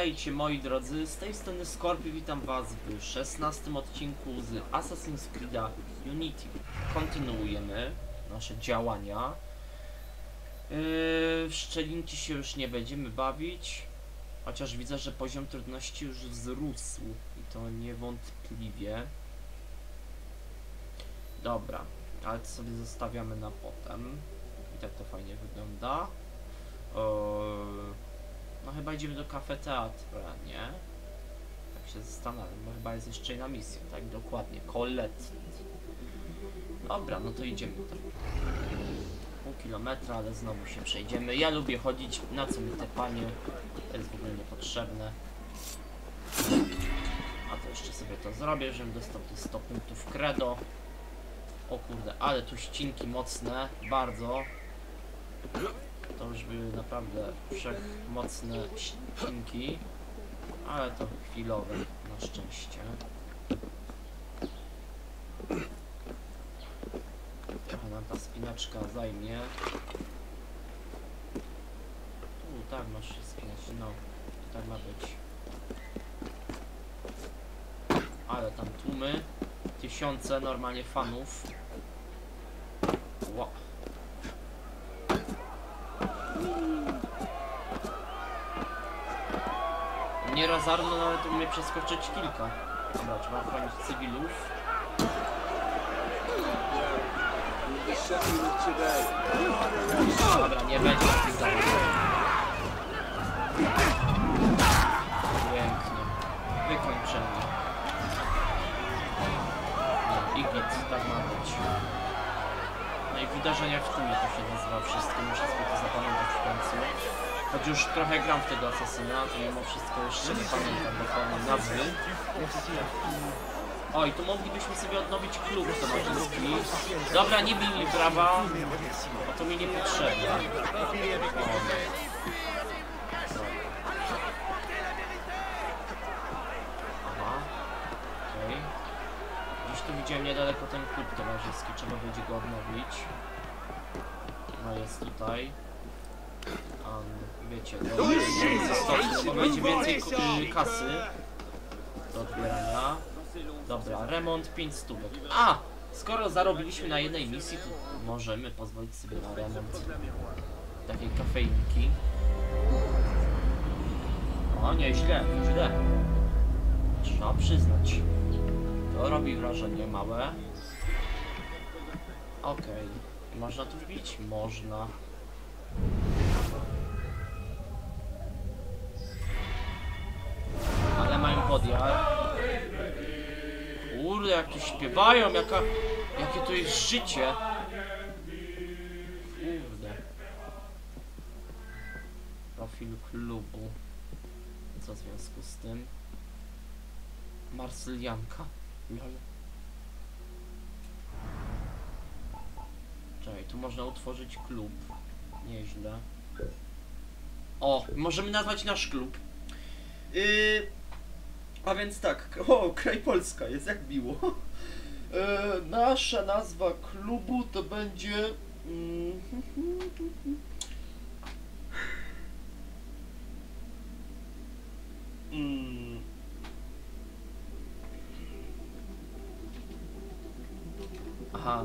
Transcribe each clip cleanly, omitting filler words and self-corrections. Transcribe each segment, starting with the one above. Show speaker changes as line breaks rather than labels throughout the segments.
Witajcie moi drodzy, z tej strony Skorpion, witam was w 16 odcinku z Assassin's Creed'a Unity. Kontynuujemy nasze działania. W szczelinki się już nie będziemy bawić, chociaż widzę, że poziom trudności już wzrósł i to niewątpliwie. Dobra, ale to sobie zostawiamy na potem. I tak to fajnie wygląda. No chyba idziemy do kafeteatra, nie? Tak się zastanawiam, bo chyba jest jeszcze jedna misja, tak? Dokładnie, Colette. Dobra, no to idziemy tam. Pół kilometra, ale znowu się przejdziemy. Ja lubię chodzić, na co mi te panie? To jest w ogóle niepotrzebne. A to jeszcze sobie to zrobię, żebym dostał te 100 punktów credo. O kurde, ale tu ścinki mocne, bardzo. To już były naprawdę wszechmocne ścinki, ale to chwilowe, na szczęście. Trochę nam ta spinaczka zajmie. Tu, tak, masz się spinać, no, to tak ma być. Ale tam tłumy, tysiące normalnie fanów. Wow. Nieraz Arno nawet umie przeskoczyć kilka. Dobra, trzeba chronić cywilów. Dobra, nie będzie takich zadań. Pięknie. Wykończenie. No, i git, tak ma być. No i wydarzenia w tłumie to się nazywa wszystko, muszę sobie to zapamiętać w końcu. Choć już trochę gram w tego asasyna, to mimo wszystko jeszcze nie pamiętam dokładnie nazwy. Oj, tu moglibyśmy sobie odnowić klub towarzyski. Dobra, nie bij mi brawa, bo to mi niepotrzebne. Aha, okej. Gdzieś tu widziałem niedaleko ten klub towarzyski, trzeba będzie go odnowić. No jest tutaj. Wiecie, bo będzie więcej kasy do odbierania. Dobra, remont 5 stówek. A! Skoro zarobiliśmy na jednej misji, to możemy pozwolić sobie na remont takiej kafejniki. O, nieźle, źle. Trzeba przyznać. To robi wrażenie małe. Okej. Można tu wbić? Można. Ale mają podjar. Kurde, jak tu śpiewają, jakie to jest życie. Kurde. Profil klubu. Co w związku z tym? Marsylianka. Lol. Czekaj, tu można utworzyć klub. Nieźle. O, możemy nazwać nasz klub. A więc tak, o, kraj Polska jest, jak miło. Nasza nazwa klubu to będzie... Aha.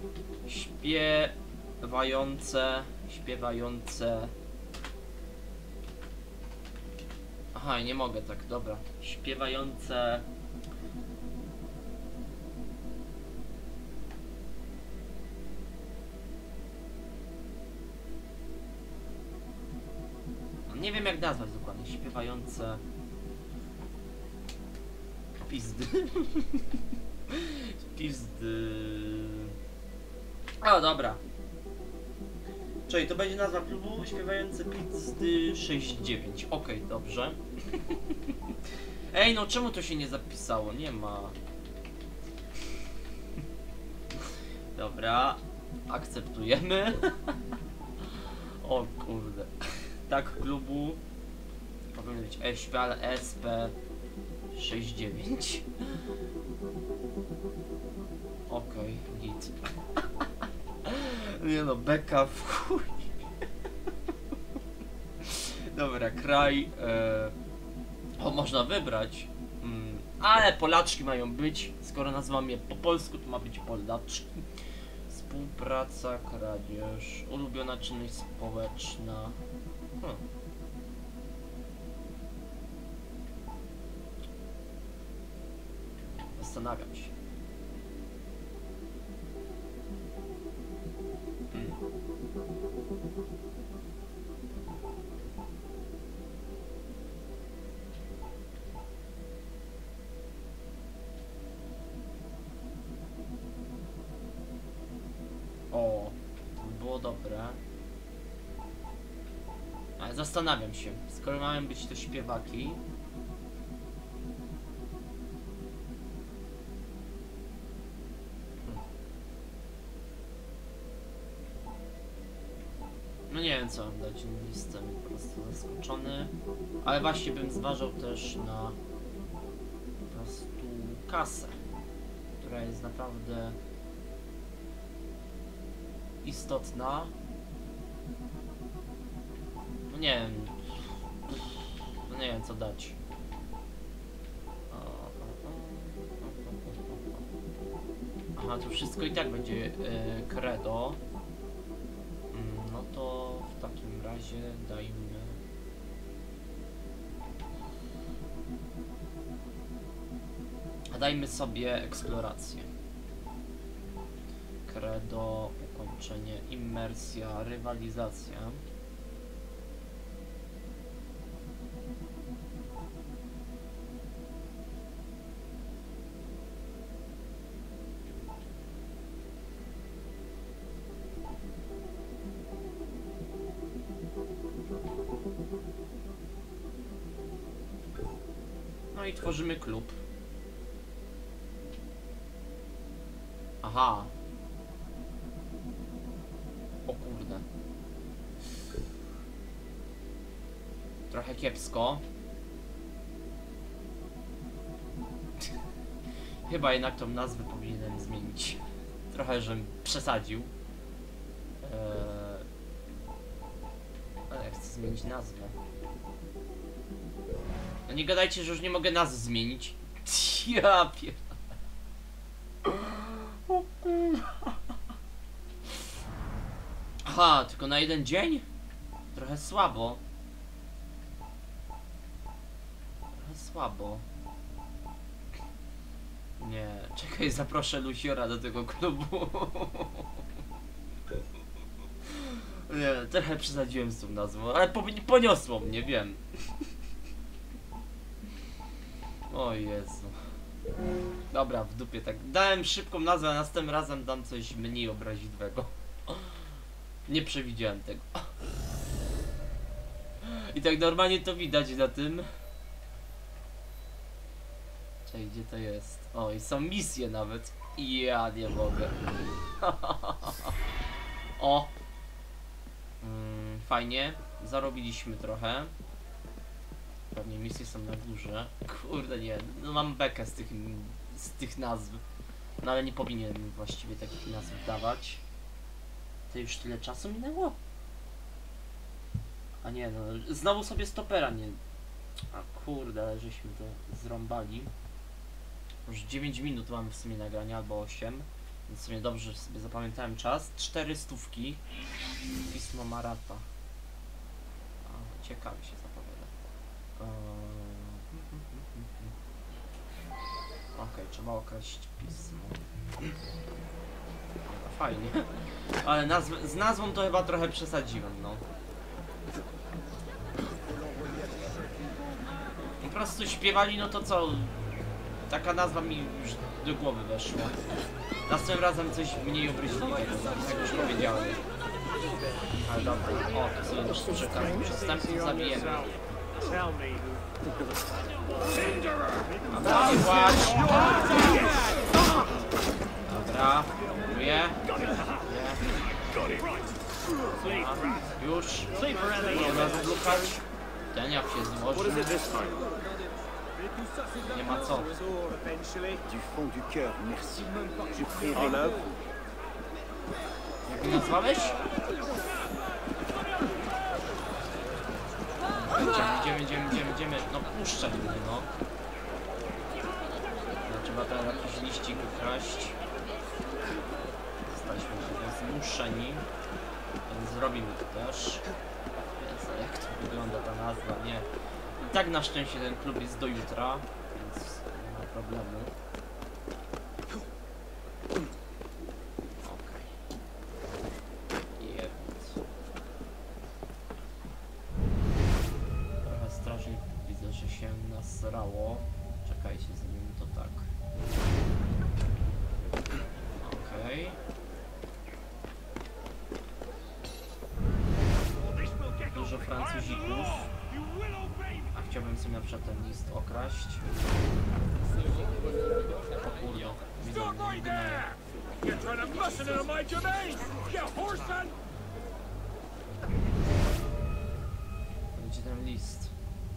Śpiewające... Aha, nie mogę tak, dobra. Śpiewające... Nie wiem jak nazwać dokładnie. Śpiewające... Pizdy. Pizdy... O, dobra. Czyli to będzie nazwa klubu śpiewające Pizdy 69. Okej, dobrze. Ej, no czemu to się nie zapisało? Nie ma. Dobra. Akceptujemy. O kurde. Tak, klubu. Powinien być Eświal SP 69. Okej, git. Nie no, beka w chuj. Dobra, kraj O, można wybrać. Ale Polaczki mają być. Skoro nazywam je po polsku, to ma być Polaczki. Współpraca, kradzież, ulubiona czynność społeczna. Zastanawiam się. O, to by było dobre. Ale zastanawiam się, skoro mają być to śpiewaki. No nie wiem co mam dać, jestem po prostu zaskoczony. Ale właśnie bym zważał też na po prostu kasę, która jest naprawdę istotna. No nie wiem. No nie wiem co dać. Aha, to wszystko i tak będzie credo. No to w takim razie dajmy... Dajmy sobie eksplorację. Credo, ukończenie, immersja, rywalizacja. No i tworzymy klub. Aha. O kurde. Trochę kiepsko. Chyba jednak tą nazwę powinienem zmienić. Trochę, żem przesadził. Ale ja chcę zmienić nazwę. No nie gadajcie, że już nie mogę nazwy zmienić. Ja pier... Aha, tylko na jeden dzień? Trochę słabo. Trochę słabo. Nie, czekaj, zaproszę Luciora do tego klubu. Nie, trochę przesadziłem z tą nazwą, ale poniosło mnie, wiem. O Jezu. Dobra, w dupie tak. Dałem szybką nazwę, a następnym razem dam coś mniej obraźliwego. Nie przewidziałem tego. I tak normalnie to widać na tym. Czekaj, gdzie to jest? O, i są misje nawet. I ja nie mogę. O! Fajnie. Zarobiliśmy trochę. Pewnie misje są na górze. Kurde nie, no mam bekę z tych nazw. No ale nie powinienem właściwie takich nazw dawać. To już tyle czasu minęło? A nie no, znowu sobie stopera nie... A kurde, ale żeśmy to zrąbali. Już 9 minut mamy w sumie nagrania, albo 8. Więc w sumie dobrze, że sobie zapamiętałem czas. 400. Pismo Marata. A, ciekawie się zapowiada. Okej, trzeba okraść pismo. No, fajnie. Ale z nazwą to chyba trochę przesadziłem, no. Po prostu śpiewali, no to co? Taka nazwa mi już do głowy weszła. Następnym razem coś mniej obryśliwego, jak już powiedziałem. Ale dobra, o, to sobie już przekażę. Przestępców zabijemy. Dobra, nie płacz. Dobra, dziękuję. Już. Mogę zablokać. Ten jak się złoży. Nie ma co. Jak mnie nazwałeś? Idziemy. No puszczaj mnie, no. Trzeba teraz jakiś liścik ukraść. Zostaliśmy zmuszeni, więc zrobimy to też. Więc jak to wygląda ta nazwa, nie. I tak na szczęście ten klub jest do jutra, więc nie ma problemu. Okej. Trochę strażników widzę, że się nasrało. Czekajcie, zrobimy to tak. Okej. Dużo Francuzików. A chciałbym sobie na przykład ten list okraść. O kurde, widzą mnie, gnają. Gdzie ten list?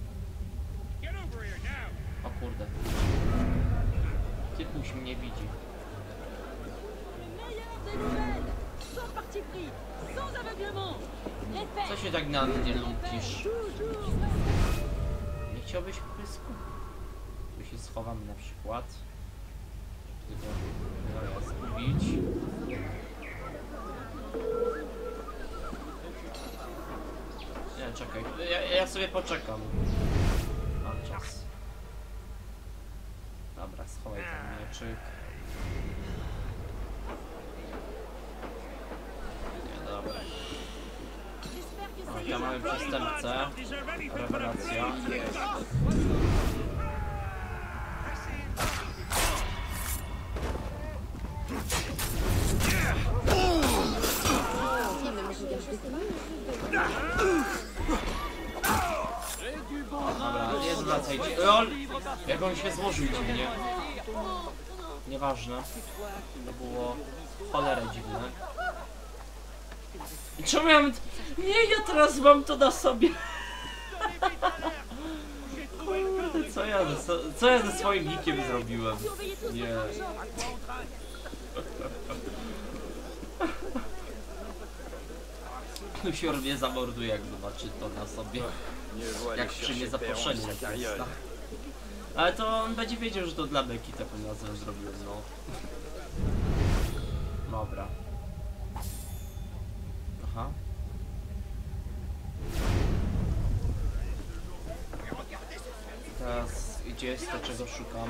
O kurde. Typuś mnie widzi. Co się tak na mnie lupisz? Nie chciałbyś pysku? Tu się schowamy na przykład. Żeby go zgubić. Nie, czekaj. Ja sobie poczekam. Mam czas. Dobra, schowaj ten mieczyk. Nie, dobra. O, tam mamy przestępcę. Rewelacja. Dobra, nie zwracajcie. LOL! Jak on się złożył dziwnie. Nieważne. To było cholerę dziwne. I czemu ja mam... Nie, ja teraz mam to na sobie. Kurde, co ja ze swoim nikiem zrobiłem? Nie. Lusior mnie zamorduje, jak zobaczy to na sobie. Jak przyjmie zaproszenie. Ale to on będzie wiedział, że to dla Beki taką nazwę zrobiłem, no. Dobra. Aha. Teraz gdzie jest to, czego szukam?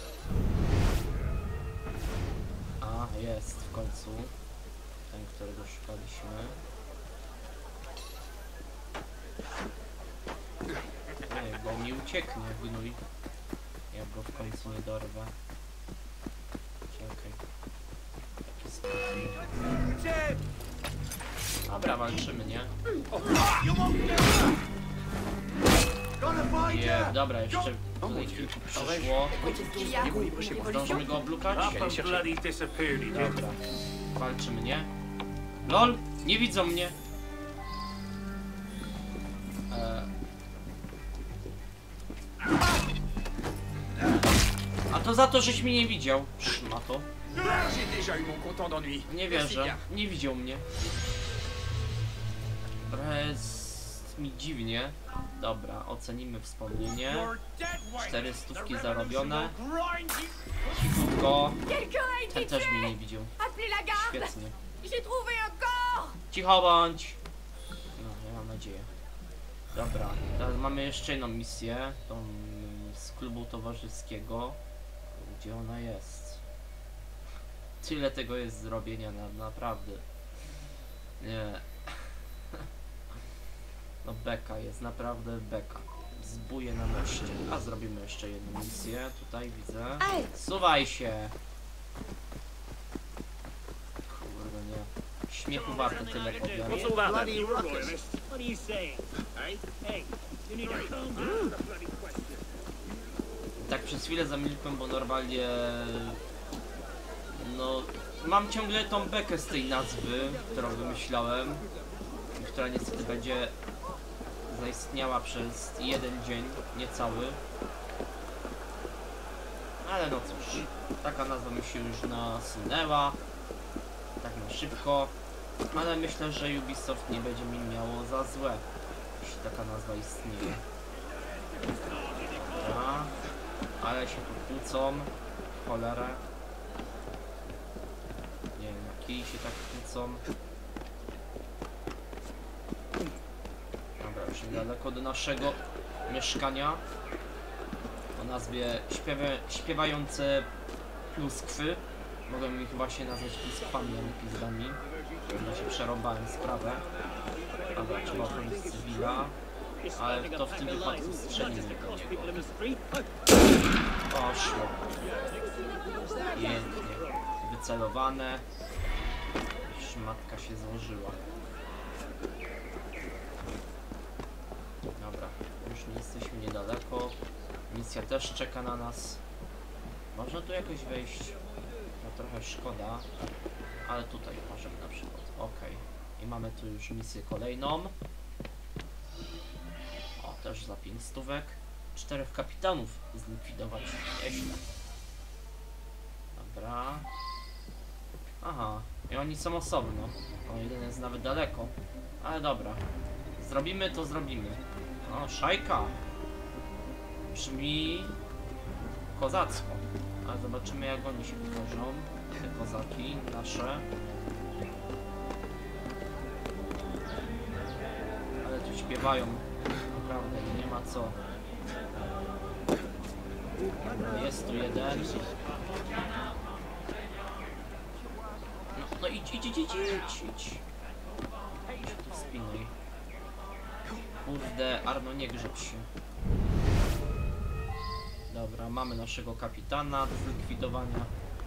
A, jest w końcu. Ten, którego szukaliśmy. Nie, bo mi ucieknie, gnój. Jak go w końcu nie dorwę. Czekaj. Dobra, walczymy, nie? Nie, dobra, jeszcze tutaj kilku przyszło. Zdążymy go oblukać? Dobra. Walczymy, nie? LOL! Nie widzą mnie! A to za to, żeś mnie nie widział. Ma to. Nie wierzę. Nie widział mnie. Trochę jest mi dziwnie. Dobra, ocenimy wspomnienie. 400 zarobione. Cichutko. Ten też mnie nie widział. Świetnie. Cicho bądź. No, ja mam nadzieję. Dobra, teraz mamy jeszcze jedną misję. Tą z klubu towarzyskiego. Gdzie ona jest? Tyle tego jest zrobienia, naprawdę. Nie. No beka jest, naprawdę beka. Zbuje na moście. A zrobimy jeszcze jedną misję. Tutaj widzę. Suwaj się! Kurde nie. Śmiechu warte tyle powiadam. Tak przez chwilę zamilkłem, bo normalnie... No... Mam ciągle tą bekę z tej nazwy, którą wymyślałem. Która niestety będzie zaistniała przez jeden dzień, niecały. Ale no cóż, taka nazwa mi się już nasunęła. Tak na szybko. Ale myślę, że Ubisoft nie będzie mi miało za złe, jeśli jeśli taka nazwa istnieje. Dobra. Ale się tu kłócą. Cholera. Nie wiem, na kij się tak kłócą. Dobra, już niedaleko do naszego mieszkania. O nazwie śpiewające pluskwy. Mogłem ich właśnie nazwać pluskwami, a nie pizdami. Ja się przerąbałem sprawę. Dobra, trzeba ochronić cywila. Ale to w tym wypadku strzelimy do niego. Poszło. Pięknie. Wycelowane. Szmatka się złożyła. Dobra, już nie jesteśmy niedaleko. Misja też czeka na nas. Można tu jakoś wejść. No trochę szkoda. Ale tutaj możemy na przykład. Ok. I mamy tu już misję kolejną. O, też za 5 stówek. 4 kapitanów zlikwidować. Nieźle. Dobra. Aha. I oni są osobno. O, jeden jest nawet daleko. Ale dobra. Zrobimy to zrobimy. O, szajka. Brzmi kozacko. Ale zobaczymy, jak oni się tworzą. Te kozaki nasze. Ale tu śpiewają. Naprawdę, nie ma co. Jest tu jeden. No idź. Idź tu spinaj. Kurde, Arno, nie grzeb się. Dobra, mamy naszego kapitana do zlikwidowania.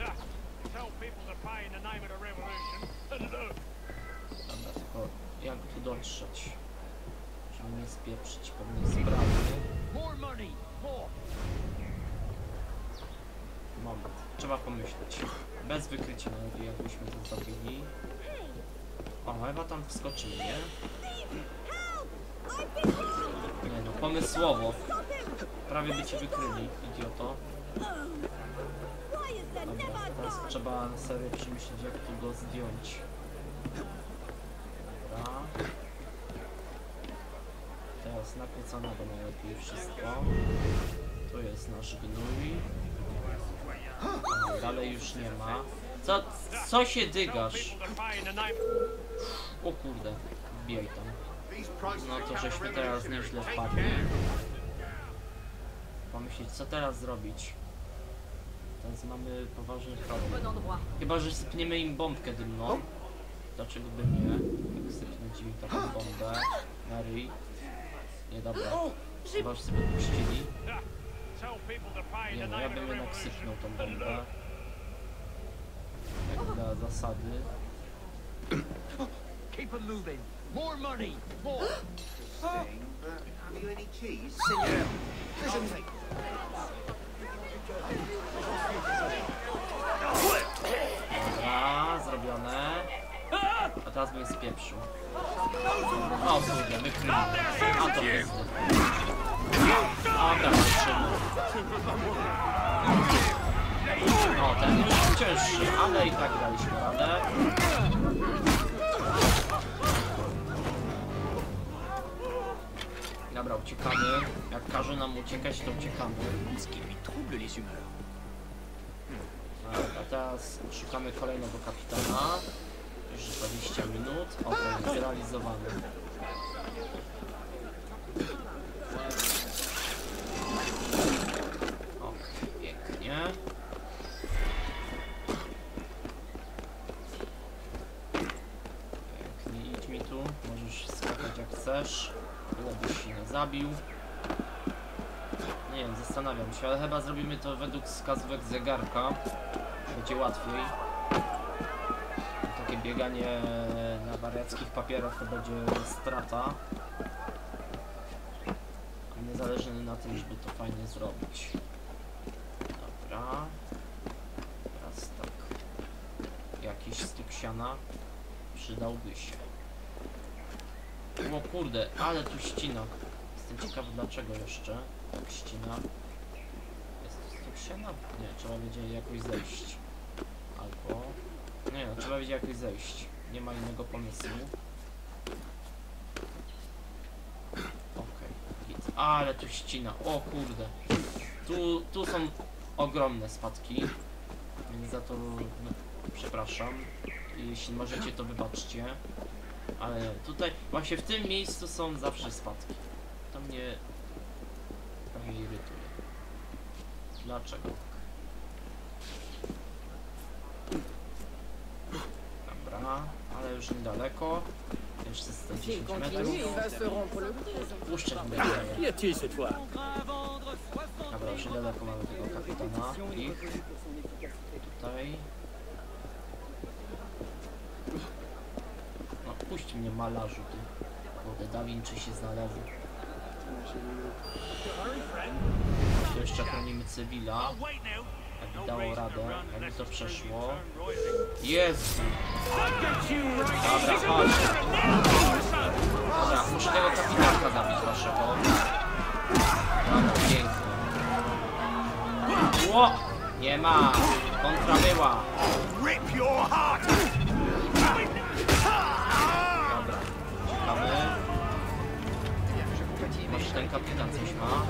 Dobra, tylko jak tu dotrzeć? Żeby nie spieprzyć pewnej sprawy. Moment, trzeba pomyśleć. Bez wykrycia najlepiej, jakbyśmy to zrobili. O, chyba tam wskoczyli, nie? Nie no, pomysłowo. Prawie by cię wykryli, idioto. Dobra, teraz trzeba na serio przemyśleć, jak tu go zdjąć. Dobra. Teraz nakłóconego najlepiej wszystko. Tu jest nasz gnój. Dalej już nie ma. Co się dygasz? O kurde, wbijaj tam. No to żeśmy teraz nieźle wpadli. Pomyśleć, co teraz zrobić. Teraz mamy poważny problem. Chyba, że sypniemy im bombkę dymną. Dlaczego by nie? Jak sypnąć im taką bombę na ryj. Nie, dobra. Chyba, że sobie puścili. Nie no, ja bym jednak sypnął tą bombę. Jak dla zasady.
Keep it moving. More money. More.
Have you any cheese? Senor. Listen.
Dobra, zrobione. A teraz bym spieprzył. O kurde, wykryli. A to jest. Dobra, patrzymy. O, ten już cięższy, ale i tak daliśmy radę. Dobra, uciekamy. Jak każe nam uciekać, to uciekamy. A teraz szukamy kolejnego kapitana. Już 20 minut. O, to jest zrealizowany. O, pięknie. Pięknie, idź mi tu. Możesz skakać jak chcesz. Tyle byś się nie zabił. Nie wiem, zastanawiam się, ale chyba zrobimy to według wskazówek zegarka. Będzie łatwiej. Takie bieganie na wariackich papierach to będzie strata. A mnie zależy na tym, żeby to fajnie zrobić. Dobra. Teraz tak. Jakiś stuk siana przydałby się. O kurde, ale tu ścina. Jestem ciekawy dlaczego jeszcze tak ścina. Jest tu stuk siana? Nie, trzeba będzie jakoś zejść. Albo... Nie no, trzeba będzie jakoś zejść. Nie ma innego pomysłu. Ale tu ścina. O kurde. Tu są ogromne spadki. Więc za to no, przepraszam. Jeśli możecie, to wybaczcie. Ale tutaj, właśnie w tym miejscu są zawsze spadki. To mnie trochę irytuje. Dlaczego tak? Dobra, ale już niedaleko. Jeszcze 110 metrów. Puszczę mi daje. Dobra, już niedaleko mamy tego kapitana. Ich. Tutaj. No puść mnie, malarzu, ty. Kurde, Da Vinci się znalazł. Tu jeszcze chronimy cywila. Jakby dało radę, jakby to przeszło. Jezu! Dobra, chodź. Dobra, muszę tego kapitanka zabić waszego. Dobra, pięknie. Ło! Nie ma! Kontra była! Dobra, czekamy. Może ten kapitan coś ma?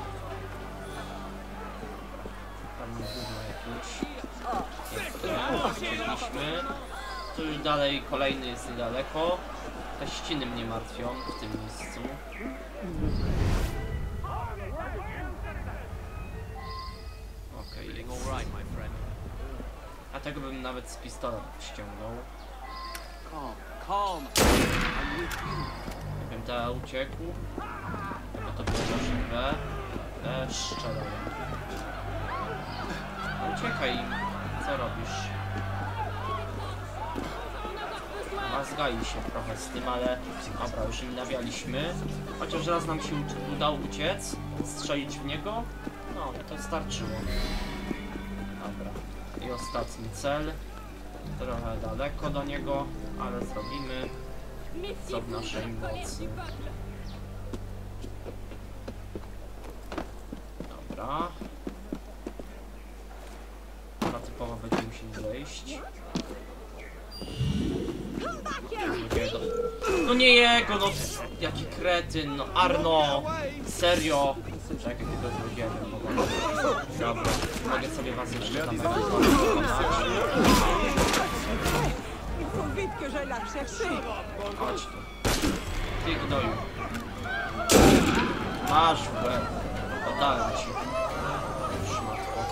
Pewnie gówno jakieś. Przebiliśmy. Tu już dalej kolejny jest niedaleko. Te ściny mnie martwią w tym miejscu. Okej. A tego bym nawet z pistoletem ściągnął. Jakbym ta uciekł, jakby to było możliwe. Strzelałem. Uciekaj, co robisz? Mazgali się trochę z tym, ale dobra, już im nawialiśmy. Chociaż raz nam się udało uciec, strzelić w niego, no i to starczyło. Dobra, i ostatni cel. Trochę daleko do niego, ale zrobimy co w naszej mocy. Dobra. Chyba typowo będziemy musieli zejść. No nie jego, no jaki kretyn, no Arno, serio. Czekaj, tylko zrobiłem, dobra, mogę sobie was jeszcze tam chodź tu. Ty gnoju. Masz w łeb. Oddałem ci. Szmatko.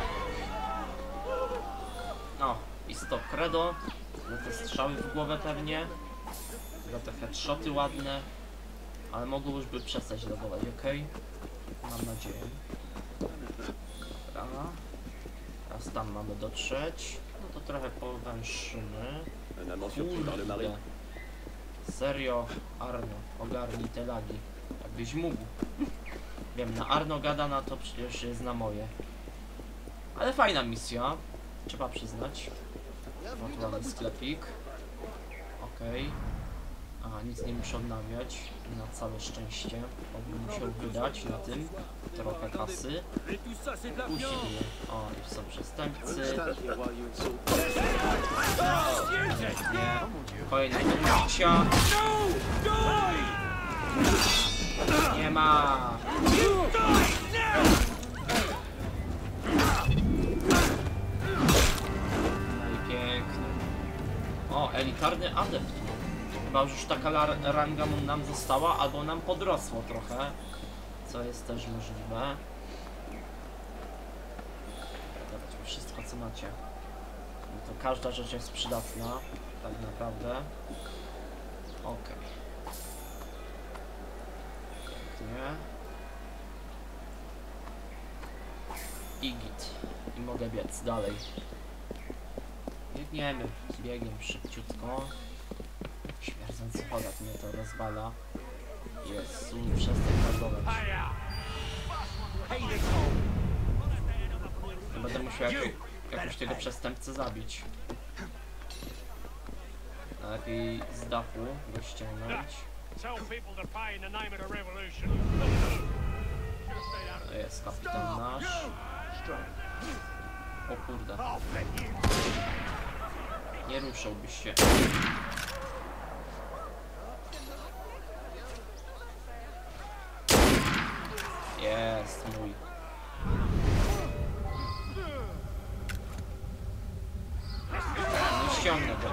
No, i stop credo. Za te strzały w głowę pewnie. Za te headshoty ładne. Ale mogą już by przestać logować, ok? Mam nadzieję. Dobra. Teraz tam mamy dotrzeć. No to trochę powęszymy. Kurde. Serio, Arno, ogarnij te lagi. Jakbyś mógł. Wiem, na Arno gadana to przecież jest na moje. Ale fajna misja. Trzeba przyznać. No tu mamy sklepik. Okej. A, nic nie muszę odnawiać. Na całe szczęście. Bym musiał wydać na tym trochę kasy. Usiłuję. O, już są przestępcy. Nie. Kolejne bicia. Nie ma. No i pięknie. O, elitarny adept. Chyba już taka ranga nam została, albo nam podrosło trochę. Co jest też możliwe. Zobaczmy wszystko, co macie. No to każda rzecz jest przydatna, tak naprawdę. Okej. Nie. I git. I mogę biec dalej. Biegniemy. Biegiem szybciutko. Śmierdzący podat mnie to rozwala. Jezu, przestań reagować. Ja będę musiał jakoś tego przestępcę zabić. Lepiej z dachu go ściągnąć. To jest kapitan nasz. O kurde. Nie ruszałbyś się. ściągnę go.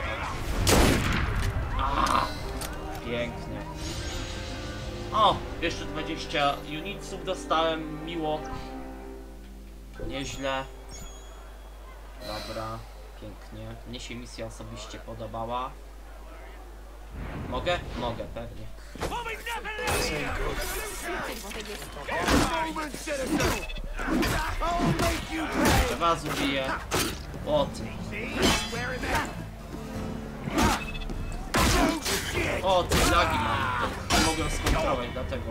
Pięknie. O! Jeszcze 20 unitsów dostałem, miło. Nieźle. Dobra, pięknie. Mnie się misja osobiście podobała. Mogę? Mogę, pewnie. Że was ubiję. O ty. O ty, lagi mam. Nie mogłem skontrolować, dlatego.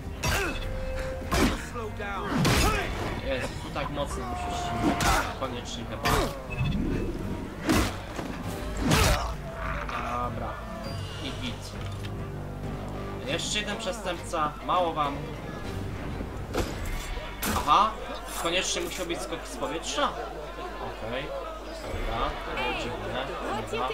Jest, tu tak mocno musisz koniecznie chyba. Dobra. I git. Jeszcze jeden przestępca. Mało wam. Aha. Koniecznie musiał być skok z powietrza. Okej. Dobra. To było dziwne. Dobra.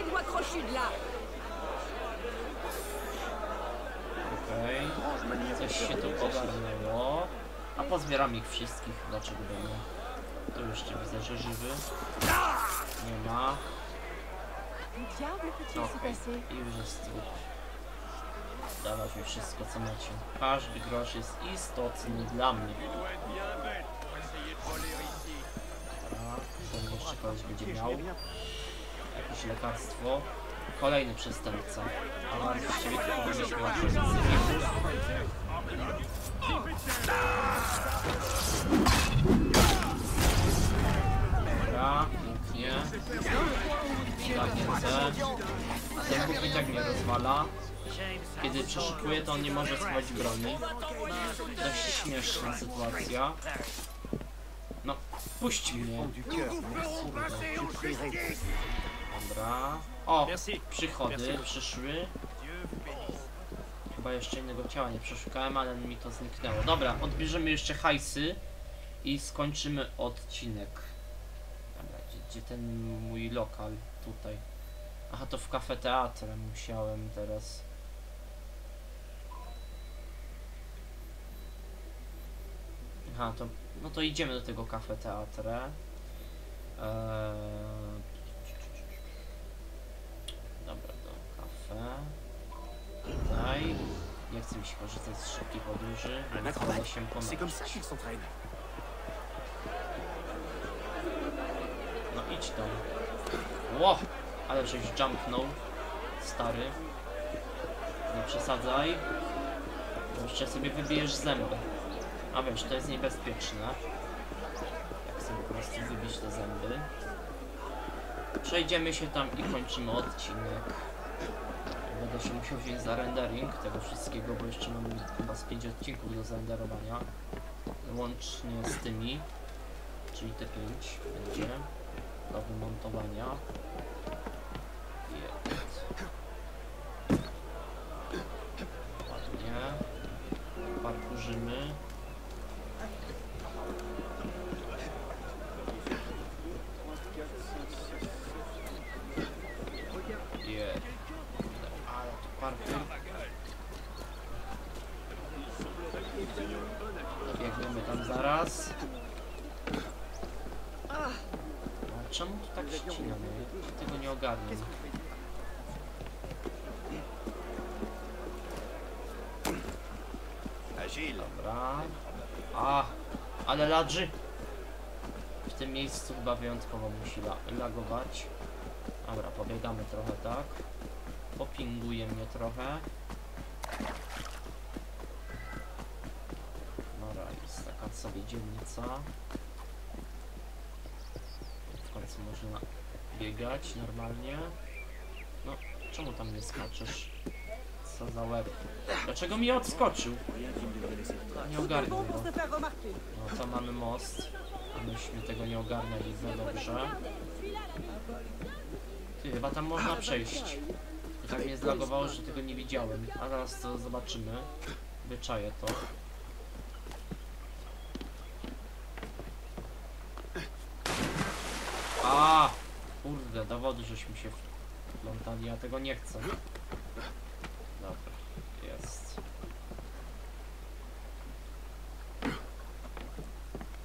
Okej. Coś się tu ogarnęło. A pozbieram ich wszystkich. Dlaczego by nie? Tu jeszcze widzę, że żywy. Nie ma. Okej. I już jest trup. Dawać mi wszystko, co macie. Każdy grosz jest istotny dla mnie. Dobra. To jeszcze kogoś będzie miał. Jakieś lekarstwo. Kolejny przestępca. A właściwie to powinniśmy Dobra, pięknie. Tak nie chcę. Ten Bóg i tak mnie rozwala. Kiedy przeszukuje, to on nie może schować broni. Dość śmieszna sytuacja. No, puść mnie. Dobra. O, przychody przyszły. Chyba jeszcze innego ciała nie przeszukałem, ale mi to zniknęło. Dobra, odbierzemy jeszcze hajsy i skończymy odcinek. Dobra, gdzie ten mój lokal? Tutaj. Aha, to w Cafe Teatre musiałem teraz. Aha, to... No to idziemy do tego Cafe Teatre. Dobra, do kafe. Tutaj. Nie chcę mi się korzystać z szybkiej podróży, więc wolę się pomyśleć. No idź tam. Ło! Ale żeś jumpnął. Stary. Nie przesadzaj. Bo jeszcze sobie wybijesz zęby. A wiesz, to jest niebezpieczne. Jak sobie po prostu wybić te zęby. Przejdziemy się tam i kończymy odcinek. Będę się musiał wziąć za rendering tego wszystkiego, bo jeszcze mam chyba z 5 odcinków do zarenderowania. Łącznie z tymi. Czyli te 5 będzie do wymontowania. Ładnie. Parkurzymy. Ale tu parkour. Biegniemy tam zaraz. A czemu tu tak ścina? Ja tego nie ogarniam. Dobra. Ale ladży. W tym miejscu chyba wyjątkowo musi lagować. Dobra, pobiegamy trochę, tak. Popinguje mnie trochę. Dobra, jest taka sobie dzielnica. W końcu można biegać normalnie. No, czemu tam nie skoczysz? Co za łeb. Dlaczego mi odskoczył? Nie ogarnął go. No to mamy most. A myśmy tego nie ogarnęli za dobrze. Ty, chyba tam można przejść. I tak mnie zlagowało, że tego nie widziałem. A zaraz to zobaczymy. Wyczaję to. Kurde, do wody żeśmy się wplątali, ja tego nie chcę. Dobra, jest.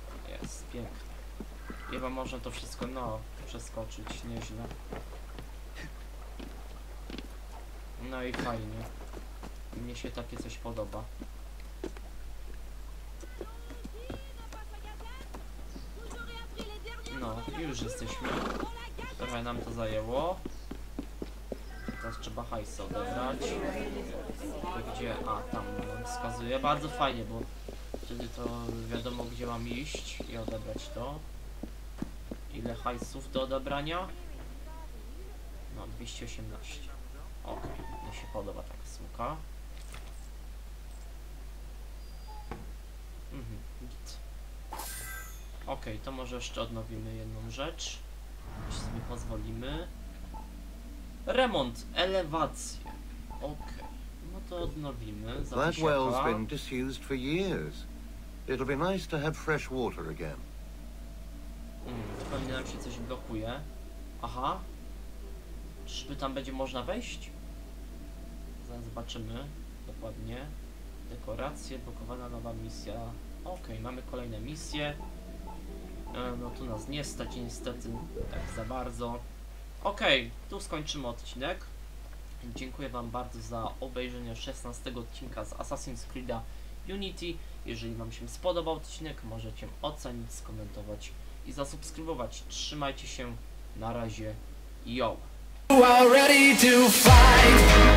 Jest, pięknie. Chyba można to wszystko, no, przeskoczyć, nieźle. No i fajnie. Mnie się takie coś podoba. No, już jesteśmy. Trochę nam to zajęło. Teraz trzeba hajs odebrać. To gdzie? A, tam nam wskazuje. Bardzo fajnie, bo wtedy to wiadomo, gdzie mam iść i odebrać to. Ile hajsów do odebrania? No, 218. Okej, mi się podoba taka smuka. Git. Okej, to może jeszcze odnowimy jedną rzecz. Jeśli sobie pozwolimy. Remont, elewację. Okej, no to odnowimy.
That well's been disused for years. It'll be nice to have fresh water again.
Pewnie nam się coś blokuje. Aha. Czyżby tam będzie można wejść? Zaraz zobaczymy dokładnie. Dekoracje, blokowana nowa misja. Okej, mamy kolejne misje. No tu nas nie stać niestety tak za bardzo. Okej, tu skończymy odcinek. Dziękuję wam bardzo za obejrzenie 16 odcinka z Assassin's Creed'a Unity. Jeżeli wam się spodobał odcinek, możecie ocenić, skomentować i zasubskrybować. Trzymajcie się, na razie, yo!
You are ready to fight.